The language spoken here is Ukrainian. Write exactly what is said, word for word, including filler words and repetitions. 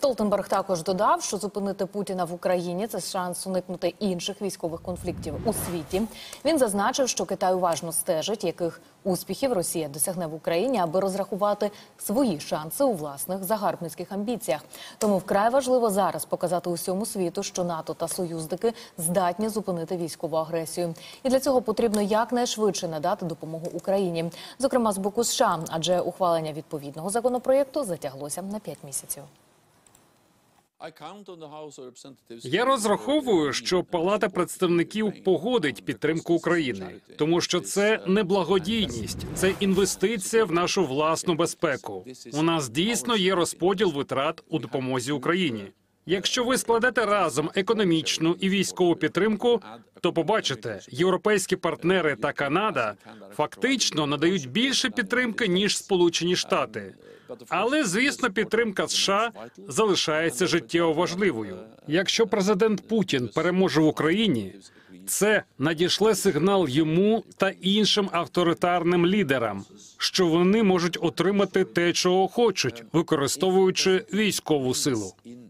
Столтенберг також додав, що зупинити Путіна в Україні – це шанс уникнути інших військових конфліктів у світі. Він зазначив, що Китай уважно стежить, яких успіхів Росія досягне в Україні, аби розрахувати свої шанси у власних загарбницьких амбіціях. Тому вкрай важливо зараз показати усьому світу, що НАТО та союзники здатні зупинити військову агресію. І для цього потрібно якнайшвидше надати допомогу Україні, зокрема з боку США, адже ухвалення відповідного законопроєкту затяглося на п'ять місяців. Я розраховую, що Палата представників погодить підтримку України, тому що це не благодійність, це інвестиція в нашу власну безпеку. У нас дійсно є розподіл витрат у допомозі Україні. Якщо ви складете разом економічну і військову підтримку, то побачите, європейські партнери та Канада фактично надають більше підтримки, ніж Сполучені Штати. Але, звісно, підтримка США залишається життєво важливою. Якщо президент Путін переможе в Україні, це надішле сигнал йому та іншим авторитарним лідерам, що вони можуть отримати те, чого хочуть, використовуючи військову силу.